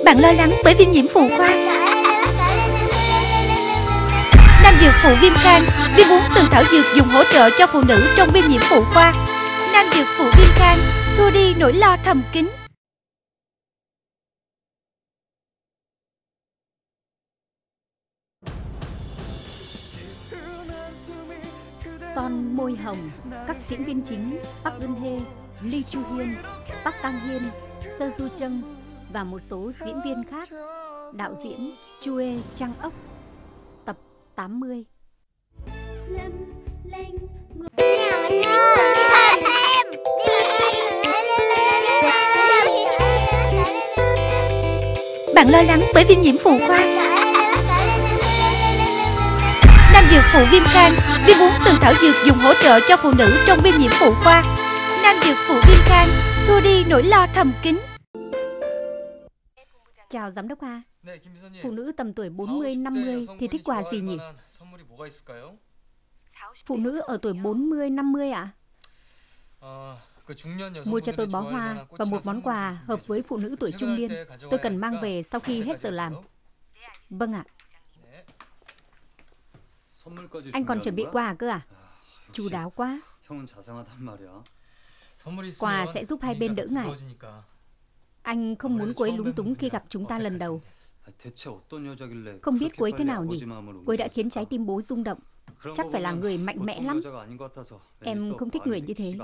Bạn lo lắng bởi viêm nhiễm phụ khoa. Nam dược phụ viêm can, viêm uống từ thảo dược dùng hỗ trợ cho phụ nữ trong viêm nhiễm phụ khoa. Nam dược phụ viêm can, xua đi nỗi lo thầm kín. Son môi hồng, các diễn viên chính Park Geun Hye, Lee Chu Hyun, Park Kang Hiên, Seo Ju Chung và một số diễn viên khác. Đạo diễn Chue Chang Ok. Tập 80. Bạn lo lắng bởi viêm nhiễm phụ khoa. Nam dược phụ viêm can, viêm uống từ thảo dược dùng hỗ trợ cho phụ nữ trong viêm nhiễm phụ khoa. Nam dược phụ viêm can, xua đi nỗi lo thầm kín. Chào giám đốc A. Phụ nữ tầm tuổi 40-50 thì thích quà gì nhỉ? Phụ nữ ở tuổi 40-50 ạ? Mua cho tôi bó hoa và một món quà hợp với phụ nữ tuổi trung niên. Tôi cần mang về sau khi hết giờ làm. Vâng ạ. Anh còn chuẩn bị quà cơ à? Chu đáo quá. Quà sẽ giúp hai bên đỡ ngại. Anh không muốn cô ấy lúng túng khi gặp chúng ta lần đầu. Không biết cô ấy thế nào nhỉ? Cô ấy đã khiến trái tim bố rung động. Chắc phải là người mạnh mẽ lắm. Em không thích người như thế.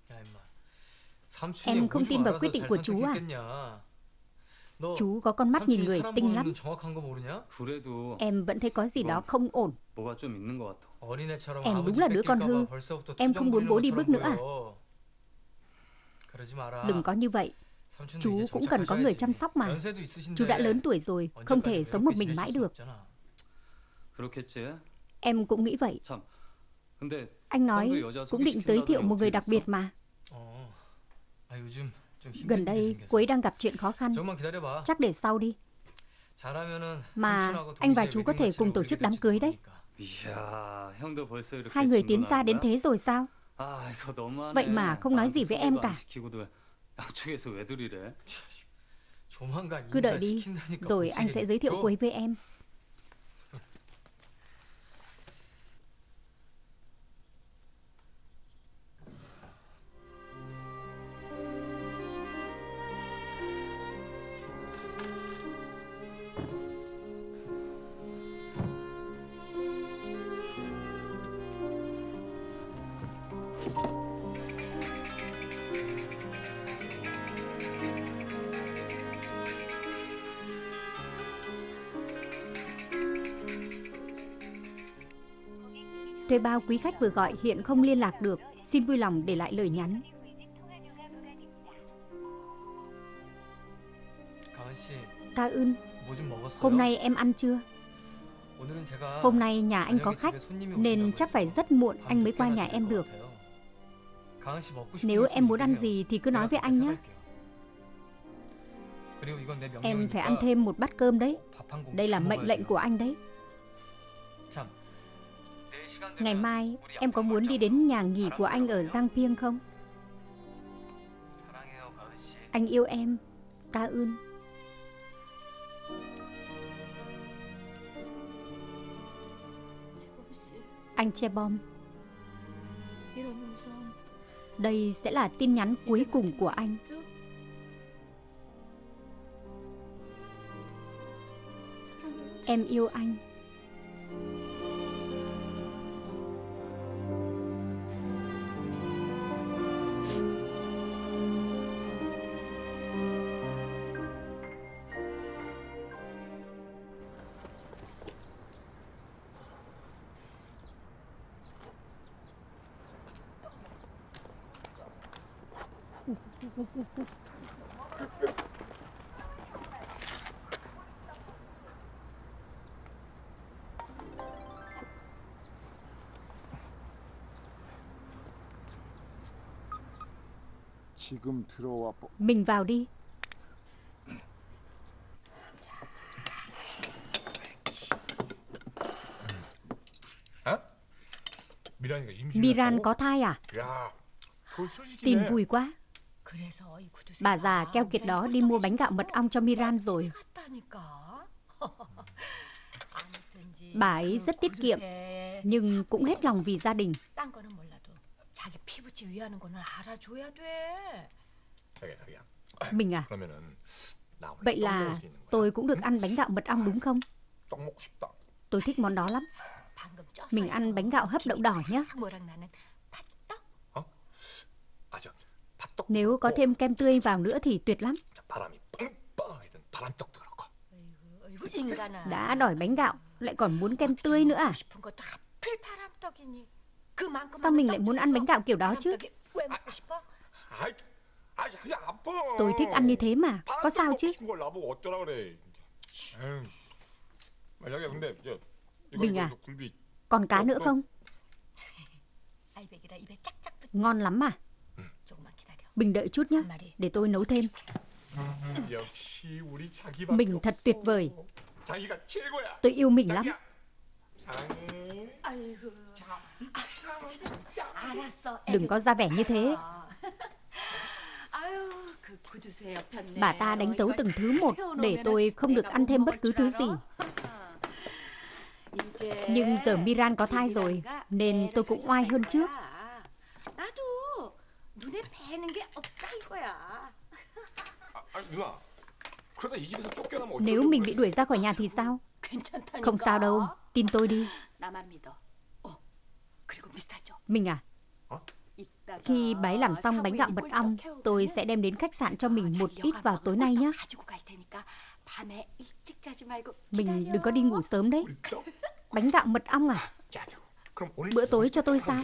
Em không tin vào quyết định của chú à? Chú có con mắt nhìn người tinh lắm. Em vẫn thấy có gì đó không ổn. Em đúng là đứa con hư. Em không muốn bố đi bước nữa à? Đừng có như vậy. Chú cũng cần có người chăm sóc mà. Chú đã lớn tuổi rồi, không thể sống một mình mãi được. Em cũng nghĩ vậy. Anh nói cũng định giới thiệu một người đặc biệt mà. Gần đây cô ấy đang gặp chuyện khó khăn. Chắc để sau đi. Mà anh và chú có thể cùng tổ chức đám cưới đấy. Hai người tiến xa đến thế rồi sao? Vậy mà không nói gì với em cả. Cứ đợi đi, rồi anh sẽ giới thiệu cô ấy với em. Thuê bao quý khách vừa gọi hiện không liên lạc được. Xin vui lòng để lại lời nhắn. Ca Ưn, hôm nay em ăn chưa? Hôm nay nhà anh có khách, nên chắc phải rất muộn anh mới qua nhà em được. Nếu em muốn ăn gì thì cứ nói với anh nhé. Em phải ăn thêm một bát cơm đấy. Đây là mệnh lệnh của anh đấy. Ngày mai em có muốn đi đến nhà nghỉ của anh ở Giang Piêng không? Anh yêu em, Ca Ưn. Anh Chebom, đây sẽ là tin nhắn cuối cùng của anh. Em yêu anh. Mình vào đi. Miran có thai à? Tin vui quá. Bà già keo kiệt đó đi mua bánh gạo mật ong cho Miran rồi. Bà ấy rất tiết kiệm, nhưng cũng hết lòng vì gia đình. Mình à? Vậy là tôi cũng được ăn bánh gạo mật ong đúng không? Tôi thích món đó lắm. Mình ăn bánh gạo hấp đậu đỏ nhé. Nếu có thêm kem tươi vào nữa thì tuyệt lắm. Đã đòi bánh gạo, lại còn muốn kem tươi nữa à? Sao mình lại muốn ăn bánh gạo kiểu đó chứ? Tôi thích ăn như thế mà, có sao chứ? Bình à, còn cá nữa không? Ngon lắm mà. Bình đợi chút nhé, để tôi nấu thêm. Mình thật tuyệt vời. Tôi yêu mình lắm. Đừng có ra vẻ như thế. Bà ta đánh dấu từng thứ một để tôi không được ăn thêm bất cứ thứ gì. Nhưng giờ Miran có thai rồi, nên tôi cũng oai hơn trước. Nếu mình bị đuổi ra khỏi nhà thì sao? Không sao đâu, tin tôi đi. Mình à, khi bà ấy làm xong bánh gạo mật ong, tôi sẽ đem đến khách sạn cho mình một ít vào tối nay nhé. Mình đừng có đi ngủ sớm đấy. Bánh gạo mật ong à? Bữa tối cho tôi sao?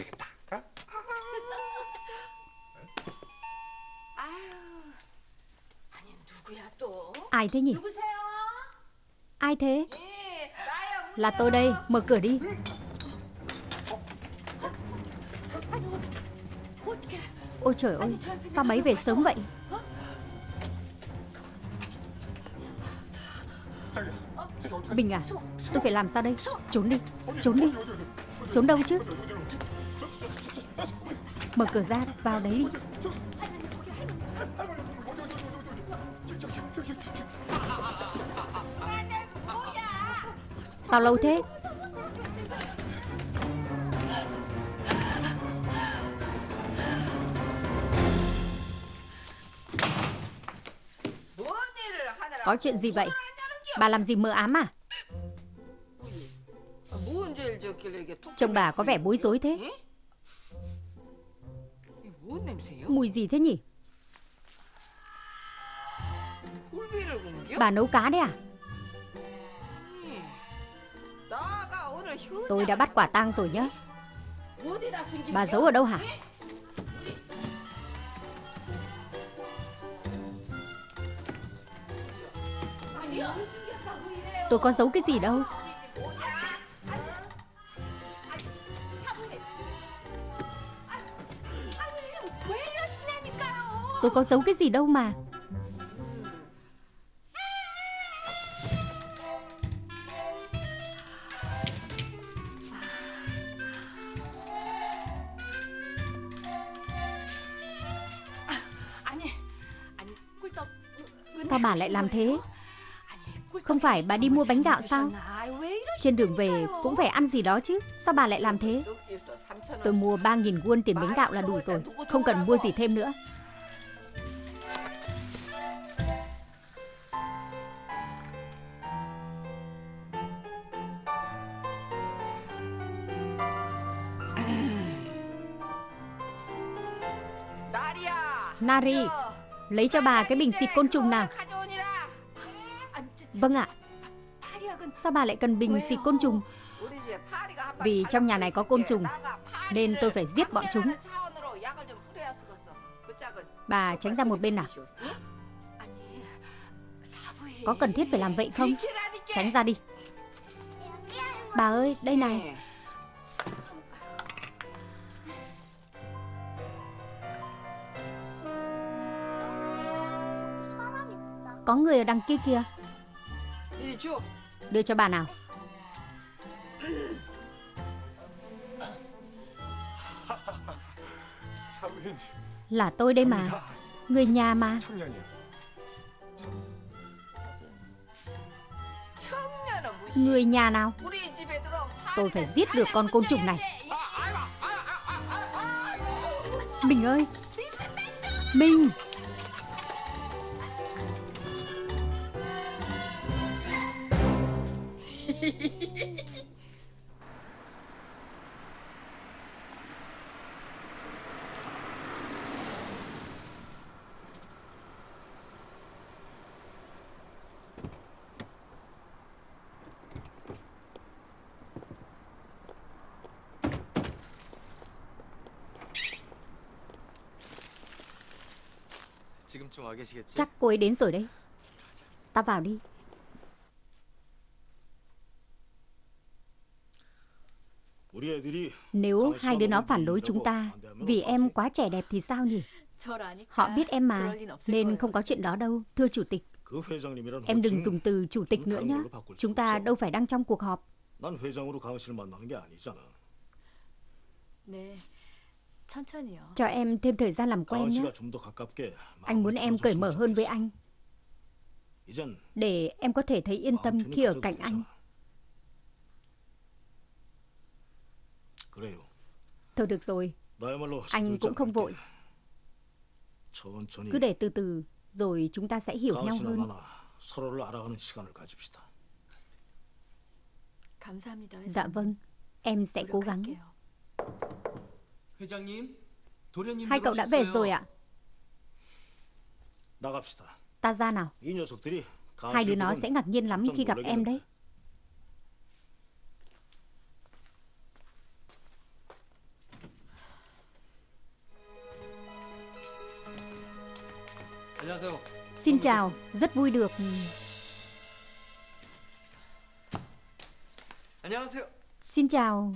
Ai thế nhỉ? Ai thế? Là tôi đây, mở cửa đi. Ôi trời ơi, sao mấy về sớm vậy? Bình à, tôi phải làm sao đây? Trốn đi, trốn đi. Trốn đâu chứ? Mở cửa ra, vào đấy đi. Sao lâu thế? Có chuyện gì vậy? Bà làm gì mờ ám à? Trông bà có vẻ bối rối thế. Mùi gì thế nhỉ? Bà nấu cá đấy à? Tôi đã bắt quả tang rồi nhá. Bà giấu ở đâu hả? Tôi có giấu cái gì đâu. Tôi có giấu cái gì đâu mà. Sao bà lại làm thế? Không phải bà đi mua bánh gạo sao? Trên đường về cũng phải ăn gì đó chứ. Sao bà lại làm thế? Tôi mua 3.000 won tiền bánh gạo là đủ rồi. Không cần mua gì thêm nữa. Nari, lấy cho bà cái bình xịt côn trùng nào. Vâng ạ. Sao bà lại cần bình xịt côn trùng? Vì trong nhà này có côn trùng, nên tôi phải giết bọn chúng. Bà tránh ra một bên nào. Có cần thiết phải làm vậy không? Tránh ra đi. Bà ơi, đây này. Có người ở đằng kia kìa. Đưa cho bà nào. Là tôi đây mà. Người nhà mà. Người nhà nào? Tôi phải giết được con côn trùng này. Mình ơi! Mình! Chắc cô ấy đến rồi đấy. Ta vào đi. Nếu hai đứa nó phản đối chúng ta vì em quá trẻ đẹp thì sao nhỉ? Họ biết em mà, nên không có chuyện đó đâu, thưa chủ tịch. Em đừng dùng từ chủ tịch nữa nhé. Chúng ta đâu phải đang trong cuộc họp. Cho em thêm thời gian làm quen nhé. Anh muốn em cởi mở hơn với anh, để em có thể thấy yên tâm khi ở cạnh anh. Thôi được rồi, anh cũng không vội. Cứ để từ từ, rồi chúng ta sẽ hiểu nhau hơn. Dạ vâng, em sẽ cố gắng. Hai cậu đã về rồi ạ? Ta ra nào. Hai đứa nó sẽ ngạc nhiên lắm khi gặp em đấy. Xin chào, rất vui được. Xin chào.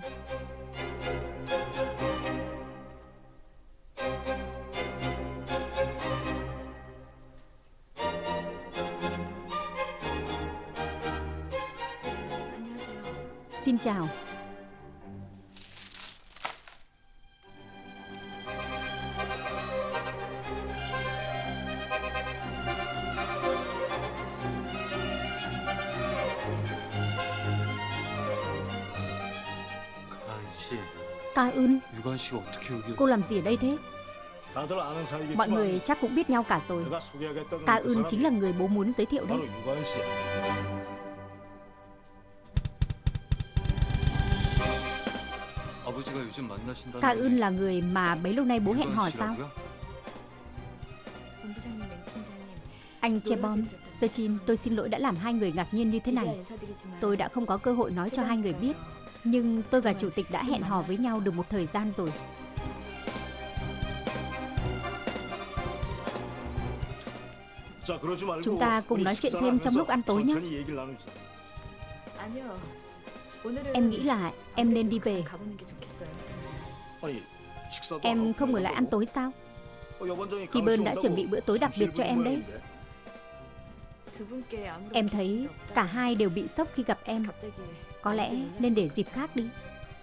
Xin chào. Ca Ưn, cô làm gì ở đây thế? Mọi người chắc cũng biết nhau cả rồi. Ca Ưn chính là người bố muốn giới thiệu đấy. Ca Ưn là người mà bấy lâu nay bố hẹn hò sao? Anh Chebom, Sechin, tôi xin lỗi đã làm hai người ngạc nhiên như thế này. Tôi đã không có cơ hội nói cho hai người biết. Nhưng tôi và chủ tịch đã hẹn hò với nhau được một thời gian rồi. Chúng ta cùng nói chuyện thêm trong lúc ăn tối nhé. Em nghĩ là em nên đi về. Em không ở lại ăn tối sao? Kỳ Bơn đã chuẩn bị bữa tối đặc biệt cho em đấy. Em thấy cả hai đều bị sốc khi gặp em. Có lẽ nên để dịp khác đi.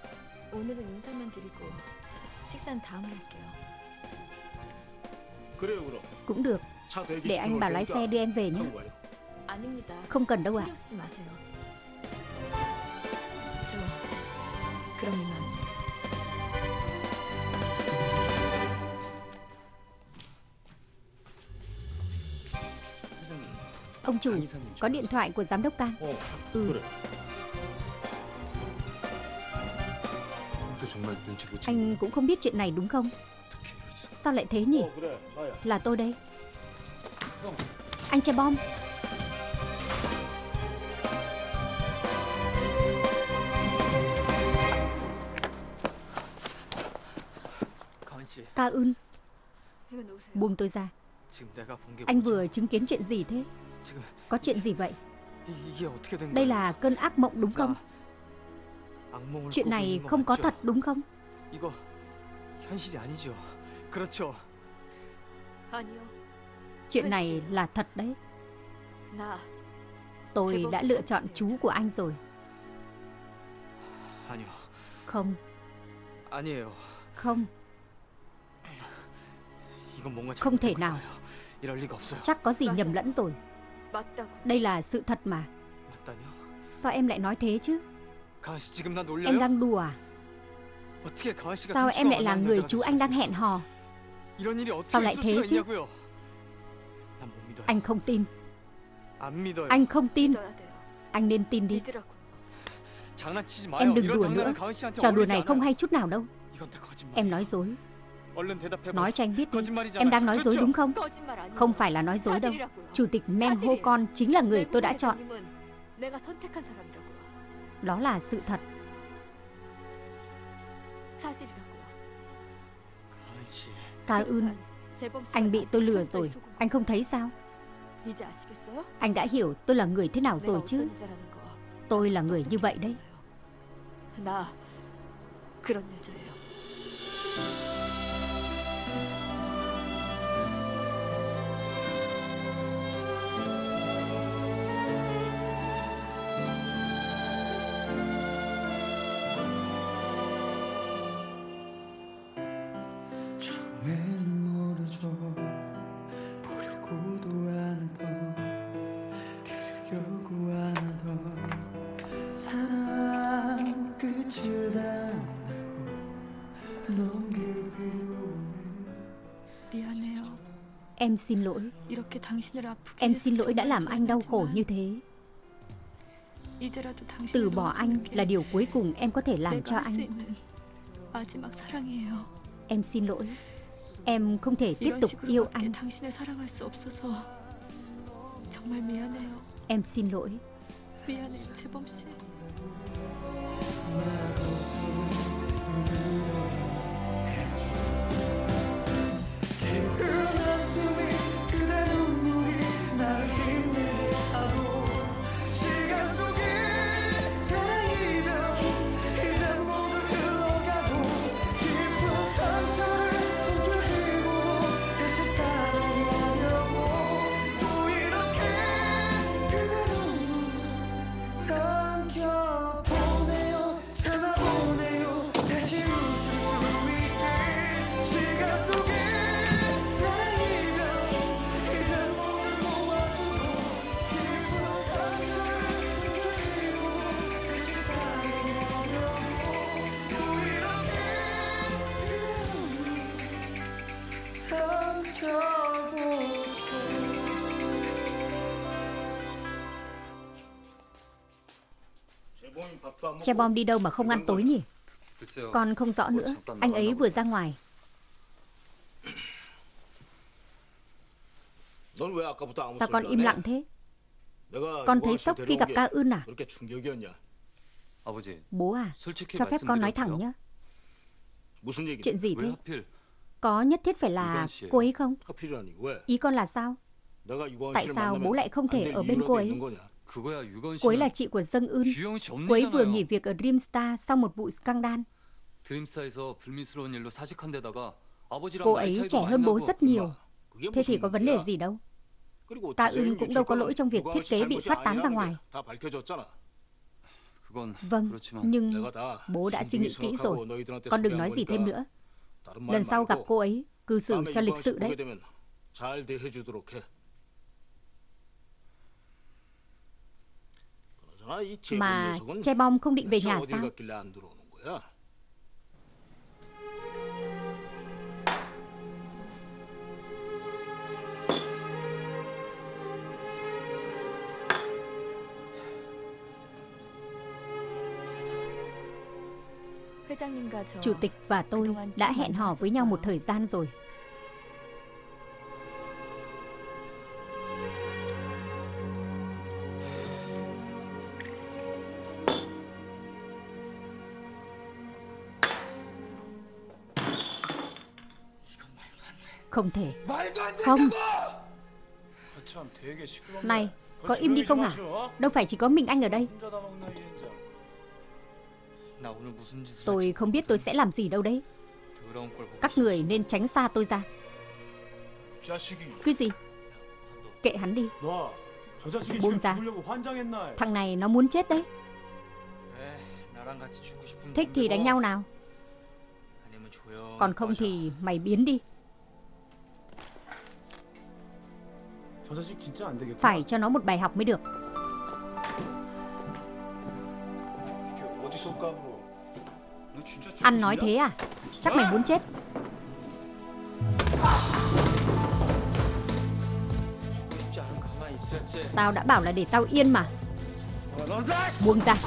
Cũng được. Để anh bảo lái xe đưa em về nhé. Không cần đâu ạ. Ông chủ, có điện thoại của giám đốc Cang. Anh cũng không biết chuyện này đúng không? Sao lại thế nhỉ? Là tôi đây. Anh Chebom. Ca Ưn, buông tôi ra. Anh vừa chứng kiến chuyện gì thế? Có chuyện gì vậy? Đây là cơn ác mộng đúng không? Chuyện này không có thật đúng không? Chuyện này là thật đấy. Tôi đã lựa chọn chú của anh rồi. Không. Không. Không thể nào. Chắc có gì nhầm lẫn rồi. Đây là sự thật mà. Sao em lại nói thế chứ? Em đang đùa à? Sao em lại là người chú anh đang hẹn hò? Sao lại thế chứ? Anh không tin. Anh không tin. Anh nên tin đi. Em đừng đùa nữa. Trò đùa này không hay chút nào đâu. Em nói dối. Nói cho anh biết đi. Em đang nói dối đúng không? Không phải là nói dối đâu. Chủ tịch Meng Ho Con chính là người tôi đã chọn. Đó là sự thật. Ca Eun, anh bị tôi lừa rồi. Anh không thấy sao? Anh đã hiểu tôi là người thế nào rồi chứ? Tôi là người như vậy đấy. Em xin lỗi. Em xin lỗi đã làm anh đau khổ như thế. Từ bỏ anh là điều cuối cùng em có thể làm cho anh. Em xin lỗi. Em không thể tiếp tục yêu anh. Em xin lỗi. Che Bom đi đâu mà không ăn tối nhỉ? Con không rõ nữa. Anh ấy vừa ra ngoài. Sao con im lặng thế? Con thấy sốc khi gặp Ca Eun à? Bố à, cho phép con nói thẳng nhé. Chuyện gì thế? Có nhất thiết phải là cô ấy không? Ý con là sao? Tại sao bố lại không thể ở bên cô ấy? Cô ấy là chị của Jung Eun. Cô ấy vừa nghỉ việc ở Dreamstar sau một vụ scandal. Cô ấy trẻ hơn bố rất nhiều. Thế thì có vấn đề gì đâu. Ca Eun cũng đâu có lỗi trong việc thiết kế bị phát tán ra ngoài. Vâng, nhưng bố đã suy nghĩ kỹ rồi. Con đừng nói gì thêm nữa. Lần sau gặp cô ấy, cư xử cho lịch sự đấy. Mà Che Bom không định về nhà sao? Chủ tịch và tôi đã hẹn hò với nhau một thời gian rồi. Không thể. Không. Này, có im đi không hả? Đâu phải chỉ có mình anh ở đây. Tôi không biết tôi sẽ làm gì đâu đấy. Các người nên tránh xa tôi ra. Cái gì? Kệ hắn đi. Buông ra. Thằng này nó muốn chết đấy. Thích thì đánh nhau nào. Còn không thì mày biến đi. Phải cho nó một bài học mới được. Ăn nói thế à? Chắc mày muốn chết. Tao đã bảo là để tao yên mà. Buông ra.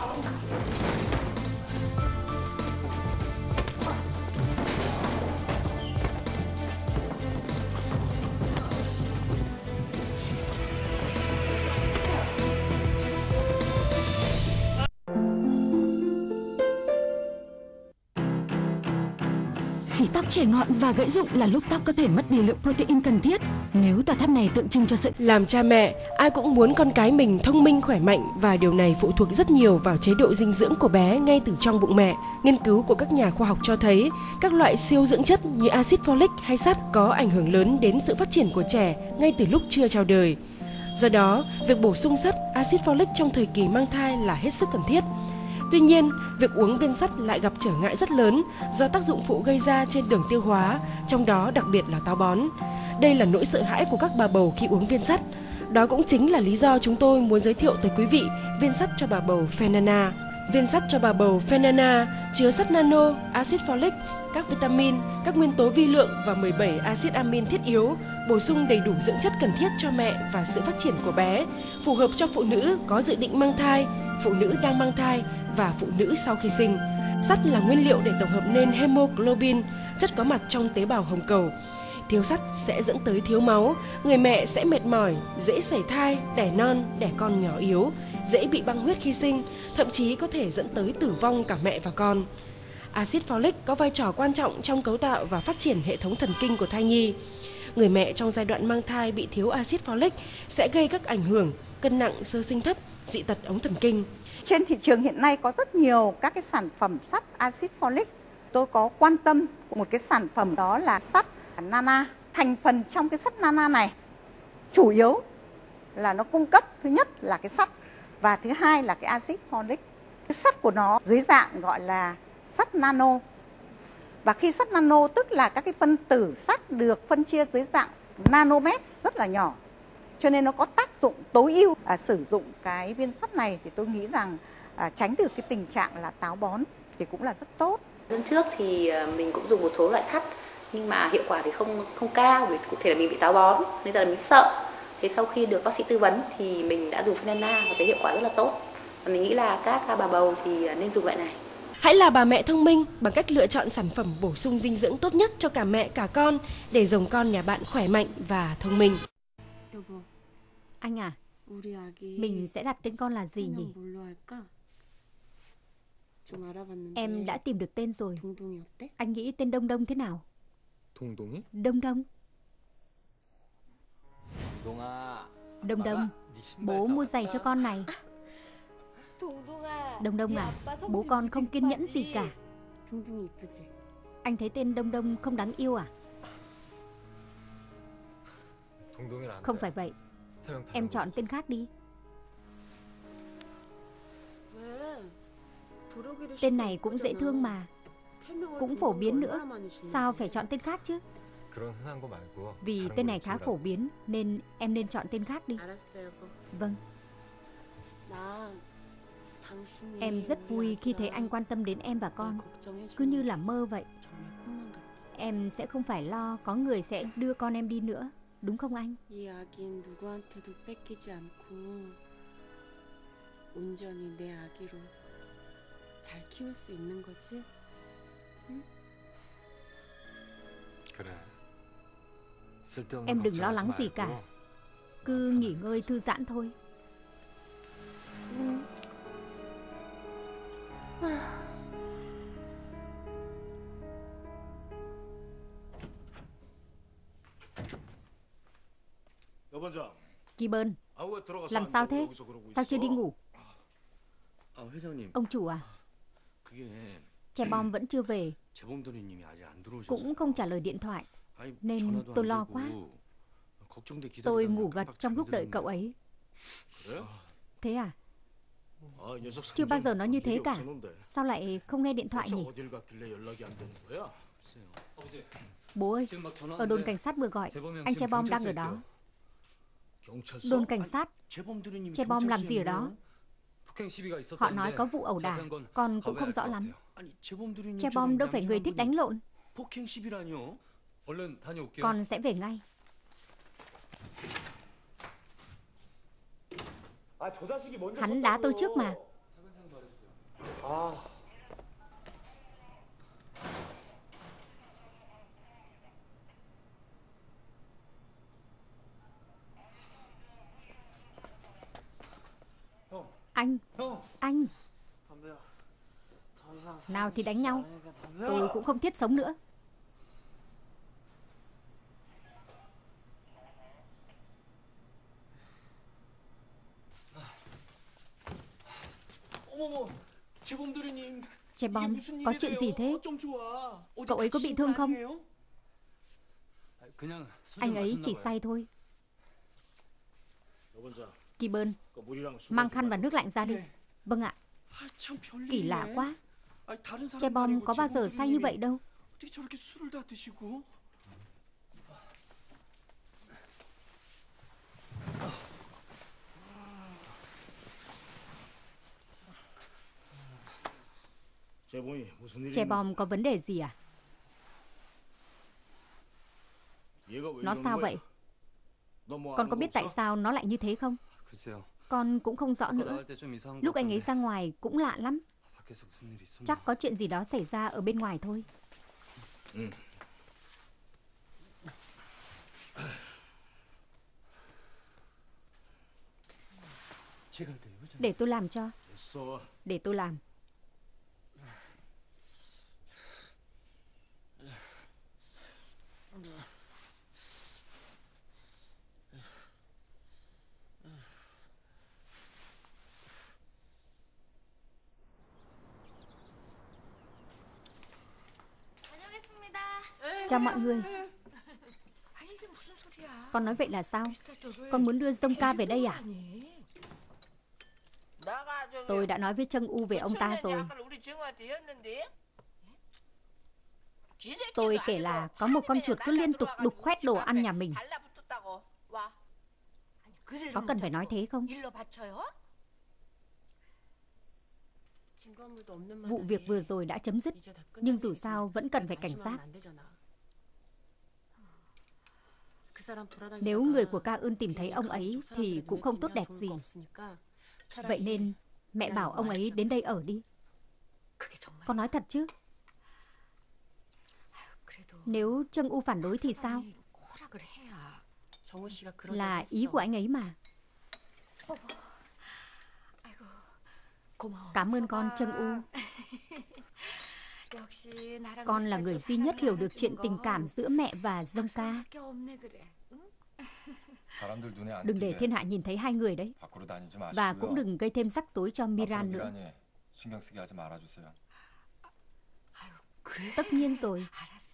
Khi tóc chảy ngọn và gãy rụng là lúc tóc có thể mất đi lượng protein cần thiết. Nếu tòa tháp này tượng trưng cho sự... Làm cha mẹ, ai cũng muốn con cái mình thông minh khỏe mạnh và điều này phụ thuộc rất nhiều vào chế độ dinh dưỡng của bé ngay từ trong bụng mẹ. Nghiên cứu của các nhà khoa học cho thấy các loại siêu dưỡng chất như axit folic hay sắt có ảnh hưởng lớn đến sự phát triển của trẻ ngay từ lúc chưa chào đời. Do đó, việc bổ sung sắt, axit folic trong thời kỳ mang thai là hết sức cần thiết. Tuy nhiên, việc uống viên sắt lại gặp trở ngại rất lớn do tác dụng phụ gây ra trên đường tiêu hóa, trong đó đặc biệt là táo bón. Đây là nỗi sợ hãi của các bà bầu khi uống viên sắt. Đó cũng chính là lý do chúng tôi muốn giới thiệu tới quý vị viên sắt cho bà bầu Fenana. Viên sắt cho bà bầu Fenana chứa sắt nano, axit folic, các vitamin, các nguyên tố vi lượng và 17 axit amin thiết yếu, bổ sung đầy đủ dưỡng chất cần thiết cho mẹ và sự phát triển của bé, phù hợp cho phụ nữ có dự định mang thai, phụ nữ đang mang thai và phụ nữ sau khi sinh. Sắt là nguyên liệu để tổng hợp nên hemoglobin, chất có mặt trong tế bào hồng cầu. Thiếu sắt sẽ dẫn tới thiếu máu, người mẹ sẽ mệt mỏi, dễ sảy thai, đẻ non, đẻ con nhỏ yếu, dễ bị băng huyết khi sinh, thậm chí có thể dẫn tới tử vong cả mẹ và con. Axit folic có vai trò quan trọng trong cấu tạo và phát triển hệ thống thần kinh của thai nhi. Người mẹ trong giai đoạn mang thai bị thiếu axit folic sẽ gây các ảnh hưởng cân nặng, sơ sinh thấp, dị tật ống thần kinh. Trên thị trường hiện nay có rất nhiều các cái sản phẩm sắt axit folic. Tôi có quan tâm một cái sản phẩm đó là sắt nana. Thành phần trong cái sắt nana này chủ yếu là nó cung cấp thứ nhất là cái sắt và thứ hai là cái axit folic. Cái sắt của nó dưới dạng gọi là sắt nano. Và khi sắt nano tức là các cái phân tử sắt được phân chia dưới dạng nanomet rất là nhỏ. Cho nên nó có tác dụng tối ưu. Sử dụng cái viên sắt này thì tôi nghĩ rằng tránh được cái tình trạng là táo bón thì cũng là rất tốt. Lần trước thì mình cũng dùng một số loại sắt nhưng mà hiệu quả thì không cao, vì cụ thể là mình bị táo bón nên là mình sợ. Thế sau khi được bác sĩ tư vấn thì mình đã dùng Fenana và thấy hiệu quả rất là tốt. Và mình nghĩ là các bà bầu thì nên dùng loại này. Hãy là bà mẹ thông minh bằng cách lựa chọn sản phẩm bổ sung dinh dưỡng tốt nhất cho cả mẹ cả con để dòng con nhà bạn khỏe mạnh và thông minh. Anh à, mình sẽ đặt tên con là gì nhỉ? Em đã tìm được tên rồi. Anh nghĩ tên Đông Đông thế nào? Đông Đông. Đông Đông, bố mua giày cho con này. Đông Đông à, bố con không kiên nhẫn gì cả. Anh thấy tên Đông Đông không đáng yêu à? Không phải vậy. Em chọn tên khác đi. Tên này cũng dễ thương mà, cũng phổ biến nữa. Sao phải chọn tên khác chứ? Vì tên này khá phổ biến nên em nên chọn tên khác đi. Vâng. Em rất vui khi thấy anh quan tâm đến em và con, cứ như là mơ vậy. Em sẽ không phải lo có người sẽ đưa con em đi nữa, đúng không anh? Em đừng lo lắng gì cả, cứ nghỉ ngơi thư giãn thôi. Kỳ Bơn, làm sao thế? Sao chưa đi ngủ? Ông chủ à, Che Bom vẫn chưa về, cũng không trả lời điện thoại, nên tôi lo quá. Tôi ngủ gật trong lúc đợi cậu ấy. Thế à? Chưa bao giờ nó như thế cả. Sao lại không nghe điện thoại nhỉ? Bố ơi, ở đồn cảnh sát vừa gọi, anh Che Bom đang ở đó. Đồn cảnh sát. Che bom làm gì ở đó? Họ nói có vụ ẩu đả, con cũng không rõ lắm. Che bom đâu phải người thích đánh lộn. Con sẽ về ngay. Hắn đá tôi trước mà. Anh. Nào thì đánh nhau. Tôi cũng không thiết sống nữa. Che bom, có chuyện gì thế? Cậu ấy có bị thương không? Anh ấy chỉ say thôi. Kỳ Bơn, mang khăn và nước lạnh ra đi. Vâng ạ. Kỳ lạ quá. Che bom có bao giờ say như vậy đâu. Che bom có vấn đề gì à? Nó sao vậy? Con có biết tại sao nó lại như thế không? Con cũng không rõ nữa. Lúc anh ấy ra ngoài cũng lạ lắm. Chắc có chuyện gì đó xảy ra ở bên ngoài thôi. Để tôi làm cho. Để tôi làm. Chào mọi người. Con nói vậy là sao? Con muốn đưa Dông Ca về đây à? Tôi đã nói với Trâng U về ông ta rồi. Tôi kể là có một con chuột cứ liên tục đục khoét đồ ăn nhà mình. Có cần phải nói thế không? Vụ việc vừa rồi đã chấm dứt, nhưng dù sao vẫn cần phải cảnh giác. Nếu người của Ca Ưn tìm thấy ông ấy thì cũng không tốt đẹp gì. Vậy nên mẹ bảo ông ấy đến đây ở đi. Con nói thật chứ? Nếu Trâng U phản đối thì sao? Là ý của anh ấy mà. Cảm ơn con, Trâng U. Con là người duy nhất hiểu được chuyện tình cảm giữa mẹ và Dông Ca. Đừng để thiên hạ nhìn thấy hai người đấy. Và cũng đừng gây thêm rắc rối cho Miran nữa. Tất nhiên rồi.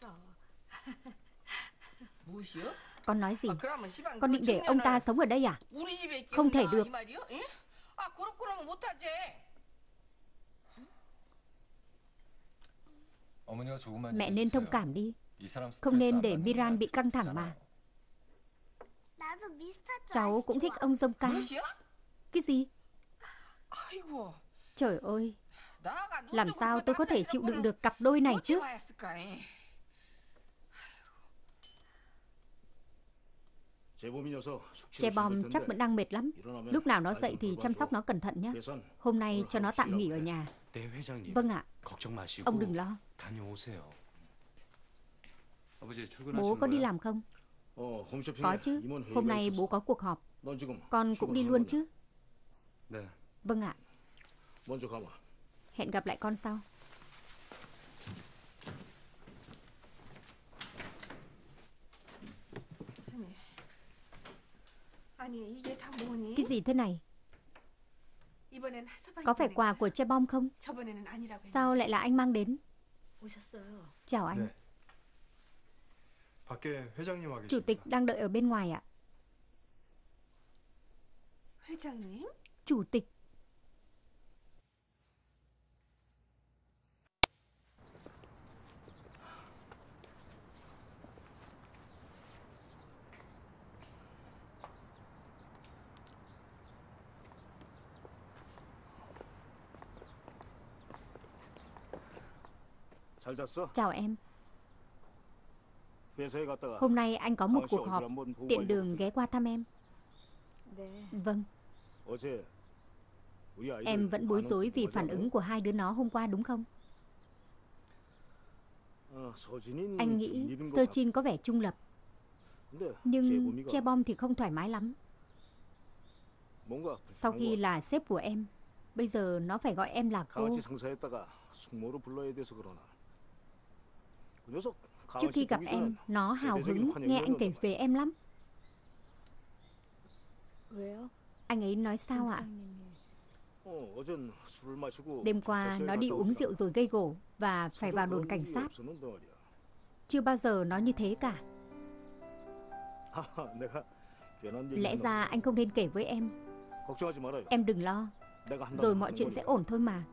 Con nói gì? Con định để ông ta sống ở đây à? Không thể được. Mẹ nên thông cảm đi. Không nên để Miran bị căng thẳng mà. Cháu cũng thích ông Dông Ca. Cái gì? Trời ơi, làm sao tôi có thể chịu đựng được cặp đôi này chứ? Che bom chắc vẫn đang mệt lắm. Lúc nào nó dậy thì chăm sóc nó cẩn thận nhé. Hôm nay cho nó tạm nghỉ ở nhà. Vâng ạ. Ông đừng lo. Bố có đi làm không? Có chứ. Hôm nay bố có cuộc họp. Con cũng đi luôn chứ? Vâng ạ. Hẹn gặp lại con sau. Cái gì thế này? Có phải quà của Che bom không? Sao lại là anh mang đến? Chào anh. Chủ tịch đang đợi ở bên ngoài ạ. Chủ tịch. Chào em. Hôm nay anh có một cuộc họp, tiện đường ghé qua thăm em. Vâng. Em vẫn bối rối vì phản ứng của hai đứa nó hôm qua đúng không? Anh nghĩ Sejin có vẻ trung lập, nhưng Chaebom thì không thoải mái lắm. Sau khi là sếp của em, bây giờ nó phải gọi em là cô. Trước khi gặp em, nó hào hứng nghe anh kể về em lắm. Anh ấy nói sao ạ? Đêm qua nó đi uống rượu rồi gây gổ và phải vào đồn cảnh sát. Chưa bao giờ nó như thế cả. Lẽ ra anh không nên kể với em. Em đừng lo, rồi mọi chuyện sẽ ổn thôi mà.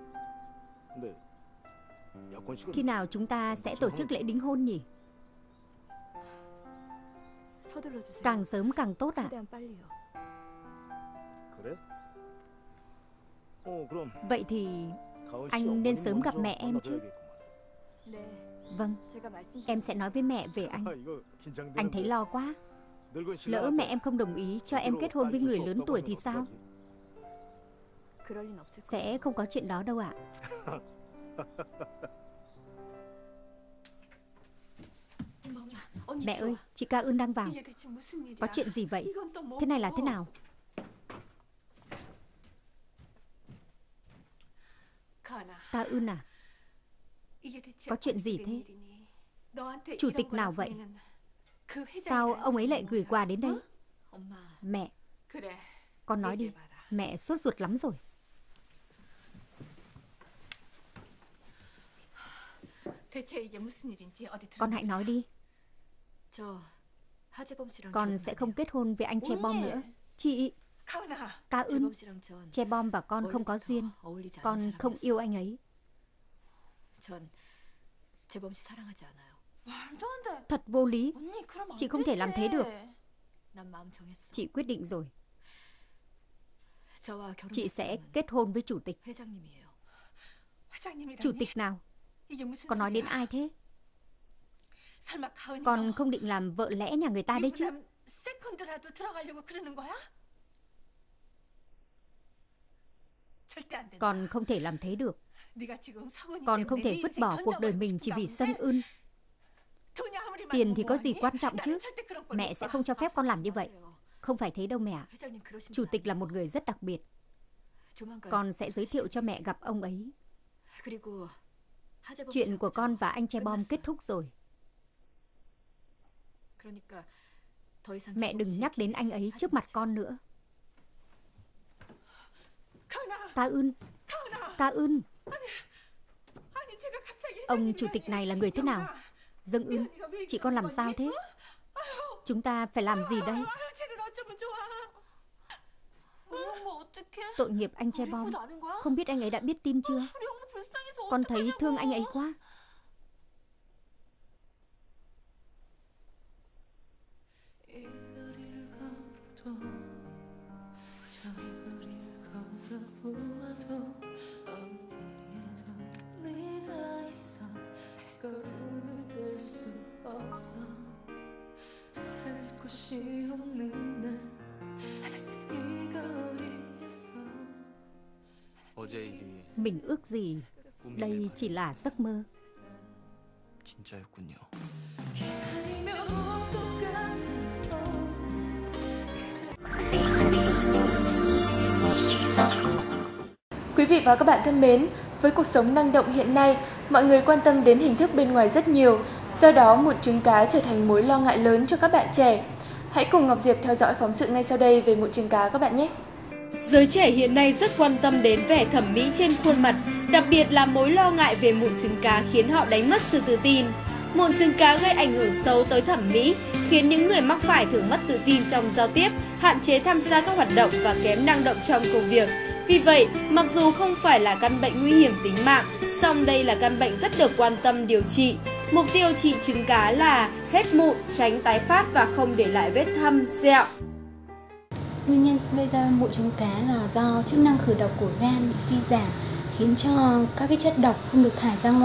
Khi nào chúng ta sẽ tổ chức lễ đính hôn nhỉ? Càng sớm càng tốt ạ. Vậy thì anh nên sớm gặp mẹ em chứ. Vâng, em sẽ nói với mẹ về anh. Anh thấy lo quá. Lỡ mẹ em không đồng ý cho em kết hôn với người lớn tuổi thì sao? Sẽ không có chuyện đó đâu ạ. Mẹ ơi, chị Ca Ưn đang vào. Có chuyện gì vậy? Thế này là thế nào? Ca Ưn à? Có chuyện gì thế? Chủ tịch nào vậy? Sao ông ấy lại gửi quà đến đây? Mẹ, con nói đi. Mẹ sốt ruột lắm rồi. Con hãy nói đi. Con sẽ không kết hôn với anh Chaebom nữa. Chị... Ca Ưn, Chaebom và con không có duyên. Con không yêu anh ấy. Thật vô lý. Chị không thể làm thế được. Chị quyết định rồi. Chị sẽ kết hôn với chủ tịch. Chủ tịch nào? Con nói đến ai thế? Con không định làm vợ lẽ nhà người ta đấy chứ? Con không thể làm thế được. Con không thể vứt bỏ cuộc đời mình chỉ vì Sung Eun. Tiền thì có gì quan trọng chứ? Mẹ sẽ không cho phép con làm như vậy. Không phải thế đâu mẹ ạ. Chủ tịch là một người rất đặc biệt. Con sẽ giới thiệu cho mẹ gặp ông ấy. Chuyện của con và anh Chaebom kết thúc rồi. Mẹ đừng nhắc đến anh ấy trước mặt con nữa. Ca Ưn, Ca Ưn. Ông chủ tịch này là người thế nào? Sung Eun, chị con làm sao thế? Chúng ta phải làm gì đây? Tội nghiệp anh Chaebom. Không biết anh ấy đã biết tin chưa? Con thấy thương anh ấy quá. Mình ước gì đây chỉ là giấc mơ. Quý vị và các bạn thân mến, với cuộc sống năng động hiện nay, mọi người quan tâm đến hình thức bên ngoài rất nhiều. Do đó, mụn trứng cá trở thành mối lo ngại lớn cho các bạn trẻ. Hãy cùng Ngọc Diệp theo dõi phóng sự ngay sau đây về mụn trứng cá các bạn nhé. Giới trẻ hiện nay rất quan tâm đến vẻ thẩm mỹ trên khuôn mặt, đặc biệt là mối lo ngại về mụn trứng cá khiến họ đánh mất sự tự tin. Mụn trứng cá gây ảnh hưởng xấu tới thẩm mỹ, khiến những người mắc phải thường mất tự tin trong giao tiếp, hạn chế tham gia các hoạt động và kém năng động trong công việc. Vì vậy, mặc dù không phải là căn bệnh nguy hiểm tính mạng, song đây là căn bệnh rất được quan tâm điều trị. Mục tiêu trị trứng cá là hết mụn, tránh tái phát và không để lại vết thâm, sẹo. Nguyên nhân gây ra mụn trứng cá là do chức năng khử độc của gan bị suy giảm, khiến cho các cái chất độc không được thải ra ngoài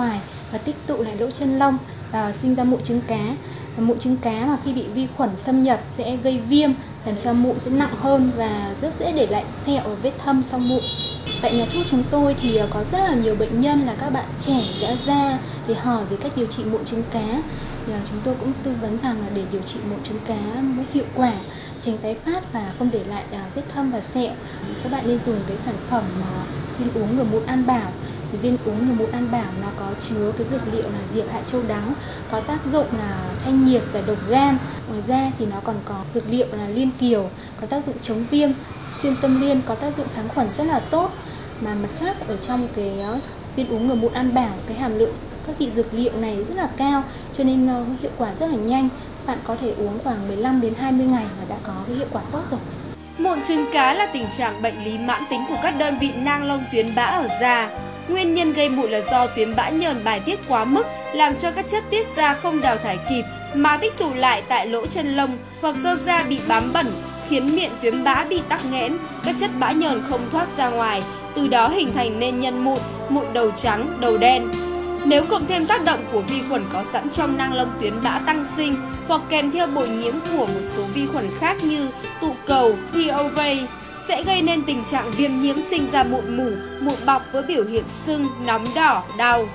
và tích tụ lại lỗ chân lông và sinh ra mụn trứng cá. Và mụn trứng cá mà khi bị vi khuẩn xâm nhập sẽ gây viêm, làm cho mụn sẽ nặng hơn và rất dễ để lại sẹo ở vết thâm sau mụn. Tại nhà thuốc chúng tôi thì có rất là nhiều bệnh nhân là các bạn trẻ đã ra để hỏi về cách điều trị mụn trứng cá. Thì chúng tôi cũng tư vấn rằng là để điều trị mụn trứng cá mới hiệu quả, tránh tái phát và không để lại vết thâm và sẹo, các bạn nên dùng cái sản phẩm viên uống ngừa mụn An Bảo. Thì viên uống ngừa mụn An Bảo nó có chứa cái dược liệu là diệp hạ châu đắng, có tác dụng là thanh nhiệt, giải độc gan. Ngoài ra thì nó còn có dược liệu là liên kiều, có tác dụng chống viêm, xuyên tâm liên có tác dụng kháng khuẩn rất là tốt. Mà mặt khác ở trong cái viên uống ngừa mụn An Bảo, cái hàm lượng các vị dược liệu này rất là cao, cho nên hiệu quả rất là nhanh. Các bạn có thể uống khoảng 15 đến 20 ngày và đã có cái hiệu quả tốt rồi. Mụn trứng cá là tình trạng bệnh lý mãn tính của các đơn vị nang lông tuyến bã ở da. Nguyên nhân gây mụn là do tuyến bã nhờn bài tiết quá mức, làm cho các chất tiết ra không đào thải kịp mà tích tụ lại tại lỗ chân lông, hoặc do da bị bám bẩn khiến miệng tuyến bã bị tắc nghẽn, các chất bã nhờn không thoát ra ngoài, từ đó hình thành nên nhân mụn, mụn đầu trắng, đầu đen. Nếu cộng thêm tác động của vi khuẩn có sẵn trong nang lông tuyến bã tăng sinh hoặc kèm theo bội nhiễm của một số vi khuẩn khác như tụ cầu, POV, sẽ gây nên tình trạng viêm nhiễm sinh ra mụn mủ, mụn bọc với biểu hiện sưng, nóng đỏ, đau.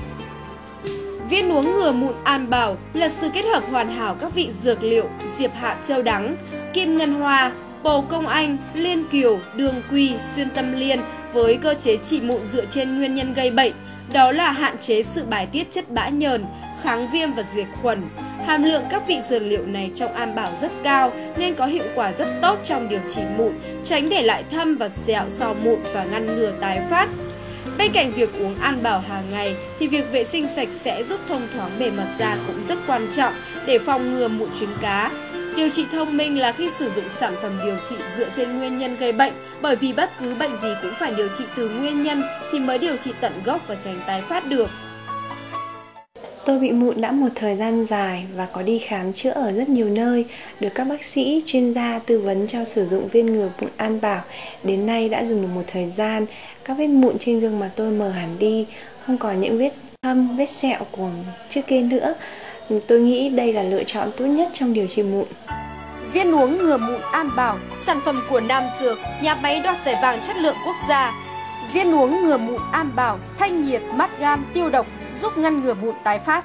Viên uống ngừa mụn An Bảo là sự kết hợp hoàn hảo các vị dược liệu diệp hạ châu đắng, kim ngân hoa, bồ công anh, liên kiều, đường quy, xuyên tâm liên với cơ chế trị mụn dựa trên nguyên nhân gây bệnh, đó là hạn chế sự bài tiết chất bã nhờn, kháng viêm và diệt khuẩn. Hàm lượng các vị dược liệu này trong An Bảo rất cao nên có hiệu quả rất tốt trong điều trị mụn, tránh để lại thâm và sẹo sau mụn và ngăn ngừa tái phát. Bên cạnh việc uống An Bảo hàng ngày thì việc vệ sinh sạch sẽ giúp thông thoáng bề mặt da cũng rất quan trọng để phòng ngừa mụn trứng cá. Điều trị thông minh là khi sử dụng sản phẩm điều trị dựa trên nguyên nhân gây bệnh, bởi vì bất cứ bệnh gì cũng phải điều trị từ nguyên nhân thì mới điều trị tận gốc và tránh tái phát được. Tôi bị mụn đã một thời gian dài và có đi khám chữa ở rất nhiều nơi, được các bác sĩ, chuyên gia tư vấn cho sử dụng viên ngừa mụn An Bảo. Đến nay đã dùng được một thời gian, các vết mụn trên gương mặt tôi mờ hẳn đi, không còn những vết thâm, vết sẹo của trước kia nữa. Tôi nghĩ đây là lựa chọn tốt nhất trong điều trị mụn. Viên uống ngừa mụn An Bảo, sản phẩm của Nam Dược, nhà máy đoạt giải vàng chất lượng quốc gia. Viên uống ngừa mụn An Bảo, thanh nhiệt, mát gan, tiêu độc, giúp ngăn ngừa mụn tái phát.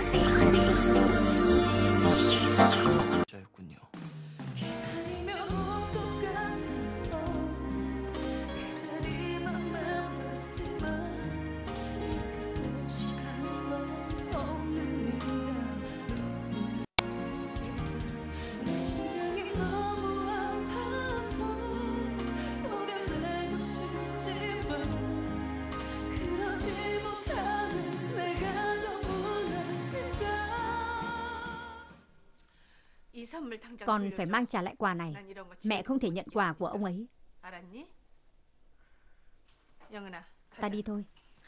Còn phải mang trả lại quà này. Mẹ không thể nhận quà của ông ấy. Ta đi thôi.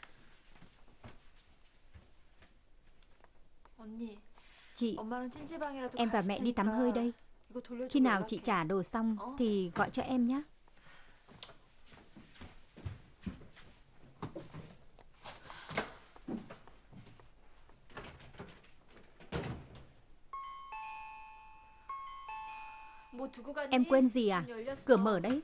Chị, em và mẹ đi tắm hơi đây. Khi nào chị trả đồ xong thì gọi cho em nhé. Em quên gì à? Cửa mở đấy.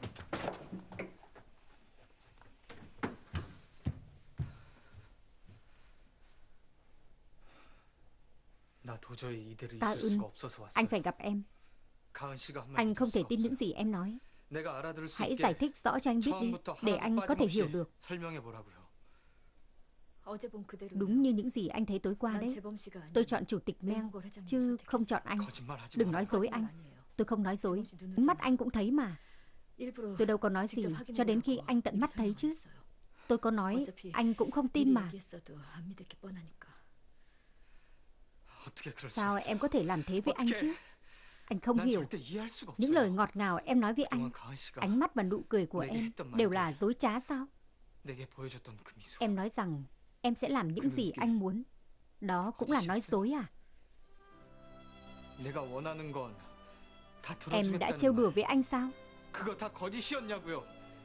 Ta ưng, anh phải gặp em. Anh không thể tin những gì em nói. Hãy giải thích rõ cho anh biết đi, để anh có thể hiểu được. Đúng như những gì anh thấy tối qua đấy. Tôi chọn chủ tịch Mel, chứ không chọn anh. Đừng nói dối anh. Tôi không nói dối. Mắt anh cũng thấy mà. Tôi đâu có nói gì cho đến khi anh tận mắt thấy chứ. Tôi có nói, anh cũng không tin mà. Sao em có thể làm thế với anh chứ? Anh không hiểu. Những lời ngọt ngào em nói với anh, ánh mắt và nụ cười của em đều là dối trá sao? Em nói rằng em sẽ làm những gì anh muốn. Đó cũng là nói dối à? Em đã trêu đùa với anh sao?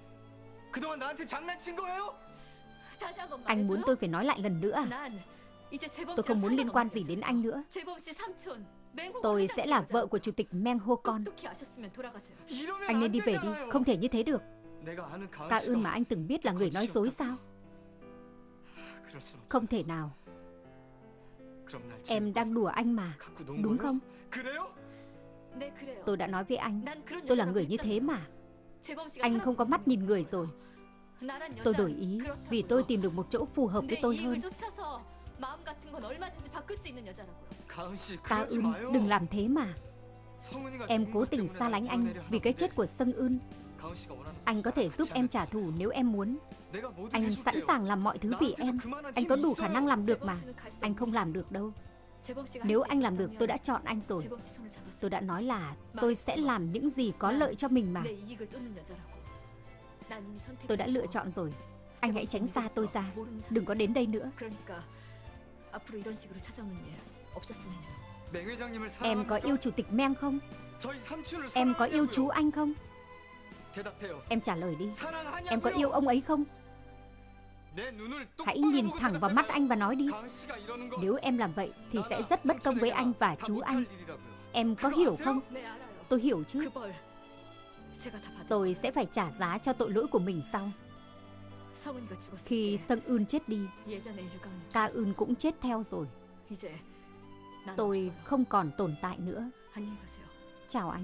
Anh muốn tôi phải nói lại lần nữa à? Tôi không muốn liên quan gì đến anh nữa. Tôi sẽ là vợ của chủ tịch Meng Ho-kon. Anh nên đi về đi, không thể như thế được. Ca Ưn mà anh từng biết là người nói dối sao? Không thể nào. Em đang đùa anh mà, đúng không? Tôi đã nói với anh, tôi là người như thế mà. Anh không có mắt nhìn người rồi. Tôi đổi ý vì tôi tìm được một chỗ phù hợp với tôi hơn. Ca Ưn, đừng làm thế mà. Em cố tình xa lánh anh vì cái chết của Sung Eun. Anh có thể giúp em trả thù nếu em muốn. Anh sẵn sàng làm mọi thứ vì em. Anh có đủ khả năng làm được mà. Anh không làm được đâu. Nếu anh làm được tôi đã chọn anh rồi. Tôi đã nói là tôi sẽ làm những gì có lợi cho mình mà. Tôi đã lựa chọn rồi. Anh hãy tránh xa tôi ra. Đừng có đến đây nữa. Em có yêu chủ tịch Meng không? Em có yêu chú anh không? Em trả lời đi. Em có yêu ông ấy không? Hãy nhìn thẳng vào mắt anh và nói đi. Nếu em làm vậy thì sẽ rất bất công với anh và chú anh. Em có hiểu không? Tôi hiểu chứ. Tôi sẽ phải trả giá cho tội lỗi của mình sau. Khi Sung Eun chết đi, Ca Ưn cũng chết theo rồi. Tôi không còn tồn tại nữa. Chào anh.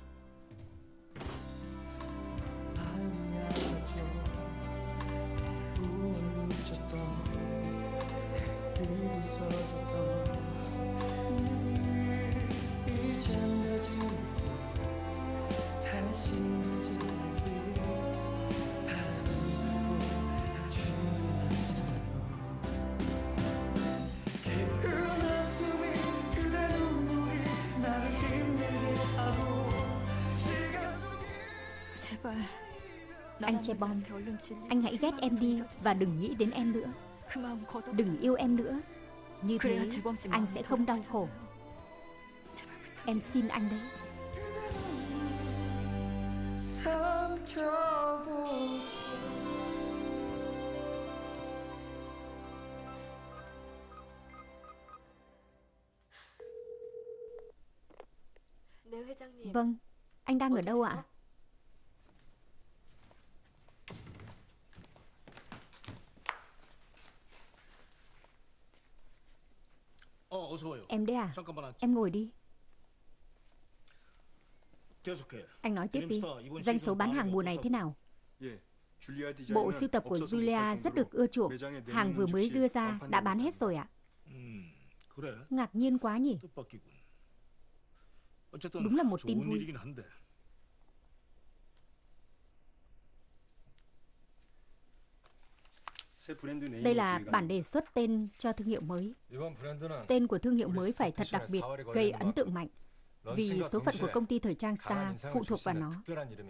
Anh Chaebol, anh hãy ghét em đi và đừng nghĩ đến em nữa. Đừng yêu em nữa. Như thế anh sẽ không đau khổ. Em xin anh đấy. Vâng, anh đang ở đâu ạ? Em đấy à? Em ngồi đi. Anh nói tiếp đi. Doanh số bán hàng mùa này thế nào? Bộ sưu tập của Julia rất được ưa chuộng. Hàng vừa mới đưa ra đã bán hết rồi ạ. Ngạc nhiên quá nhỉ? Đúng là một tin vui. Đây là bản đề xuất tên cho thương hiệu mới. Tên của thương hiệu mới phải thật đặc biệt, gây ấn tượng mạnh. Vì số phận của công ty thời trang Star phụ thuộc vào nó.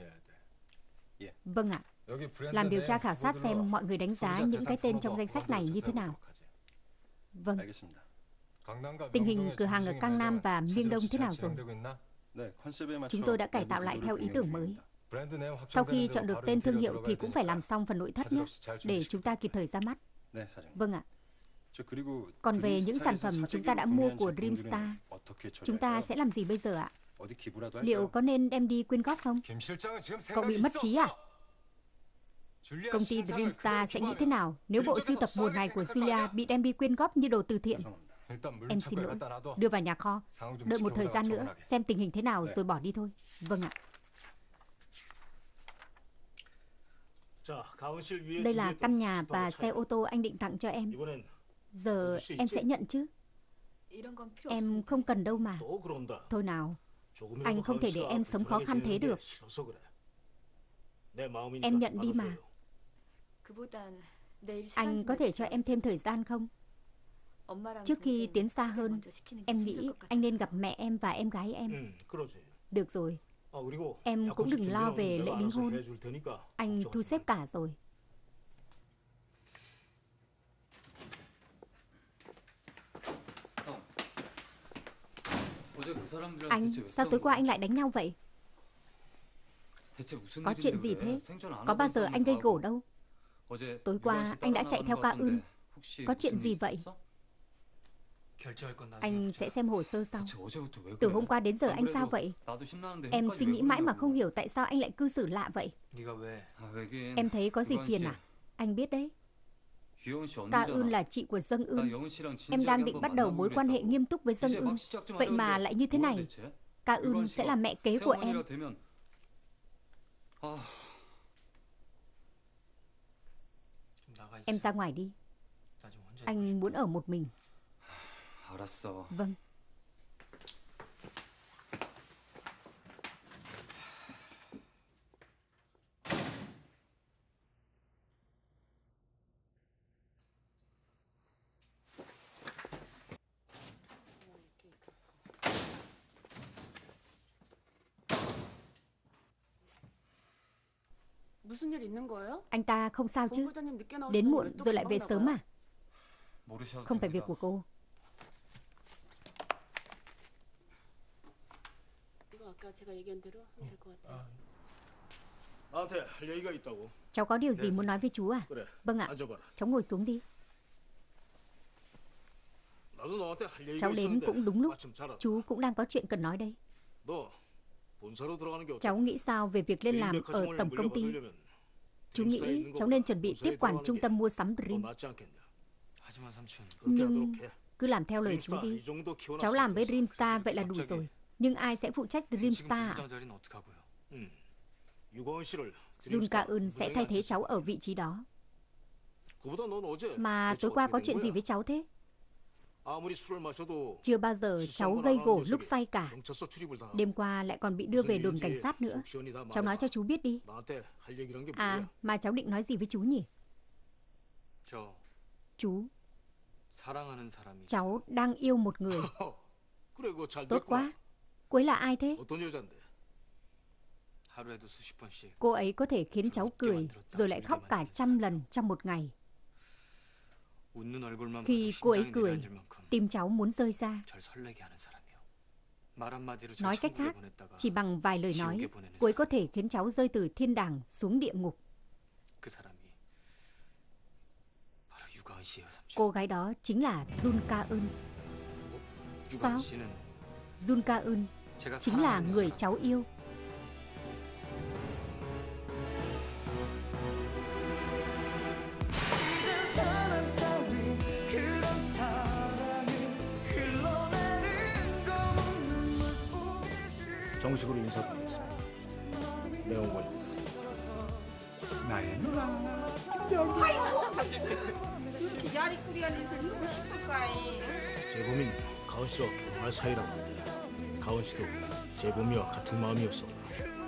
Vâng ạ. Làm điều tra khảo sát xem mọi người đánh giá những cái tên trong danh sách này như thế nào. Vâng. Tình hình cửa hàng ở Cang Nam và Miêng Đông thế nào rồi? Chúng tôi đã cải tạo lại theo ý tưởng mới. Sau khi chọn được tên thương hiệu thì cũng phải làm xong phần nội thất nhé, để chúng ta kịp thời ra mắt. Vâng ạ. Còn về những sản phẩm chúng ta đã mua của Dreamstar, chúng ta sẽ làm gì bây giờ ạ? Liệu có nên đem đi quyên góp không? Cậu bị mất trí à? Công ty Dreamstar sẽ nghĩ thế nào nếu bộ sưu tập mùa này của Julia bị đem đi quyên góp như đồ từ thiện? Em xin lỗi. Đưa vào nhà kho. Đợi một thời gian nữa, xem tình hình thế nào rồi bỏ đi thôi. Vâng ạ. Đây là căn nhà và xe ô tô anh định tặng cho em. Giờ em sẽ nhận chứ? Em không cần đâu mà. Thôi nào, anh không thể để em sống khó khăn thế được. Em nhận đi mà. Anh có thể cho em thêm thời gian không? Trước khi tiến xa hơn, em nghĩ anh nên gặp mẹ em và em gái em. Được rồi. Em cũng đừng lo về lễ đính hôn. Anh thu xếp cả rồi. Anh, sao tối qua anh lại đánh nhau vậy? Có chuyện gì thế? Có bao giờ anh gây gổ đâu. Tối qua anh đã chạy theo Ca Ưn. Có chuyện gì vậy? Anh sẽ xem hồ sơ sau. Từ hôm qua đến giờ anh sao vậy? Em suy nghĩ mãi mà không hiểu tại sao anh lại cư xử lạ vậy. Em thấy có gì phiền à? Anh biết đấy. Ca Ưn là chị của Dâng Ưn. Em đang định bắt đầu mối quan hệ nghiêm túc với Dâng Ưn. Vậy mà lại như thế này. Ca Ưn sẽ là mẹ kế của em. Em ra ngoài đi. Anh muốn ở một mình. Vâng. Anh ta không sao chứ? Đến muộn rồi lại về sớm à? Không phải việc của cô. Cháu có điều gì muốn nói với chú à? Vâng ạ. Cháu ngồi xuống đi. Cháu đến cũng đúng lúc. Chú cũng đang có chuyện cần nói đây. Cháu nghĩ sao về việc lên làm ở tổng công ty? Chú nghĩ cháu nên chuẩn bị tiếp quản trung tâm mua sắm Dream. Nhưng cứ làm theo lời chú đi. Cháu làm với Dreamstar vậy là đủ rồi. Nhưng ai sẽ phụ trách Dreamstar ạ? Jun Ka-eun sẽ thay thế cháu ở vị trí đó. Mà tối qua có chuyện gì với cháu thế? Chưa bao giờ cháu gây gổ lúc say cả. Đêm qua lại còn bị đưa về đồn cảnh sát nữa. Cháu nói cho chú biết đi. À, mà cháu định nói gì với chú nhỉ? Chú, cháu đang yêu một người. Tốt quá. Cô ấy là ai thế? Cô ấy có thể khiến cháu cười rồi lại khóc cả 100 lần trong một ngày. Khi cô ấy cười, tim cháu muốn rơi ra. Nói cách khác, chỉ bằng vài lời nói, cô ấy có thể khiến cháu rơi từ thiên đàng xuống địa ngục. Cô gái đó chính là Jun Ka-eun. Sao? Jun Ka-eun chính là người cháu yêu. 정식으로 인사드리겠습니다. 내원관입니다. 나의 누나. 저렇게 야리꾸리한 짓을 하고 싶을까이? 재범인 가은 씨와 결혼할 사이라고 하는데 가은 씨도 재범이와 같은 마음이었습니다.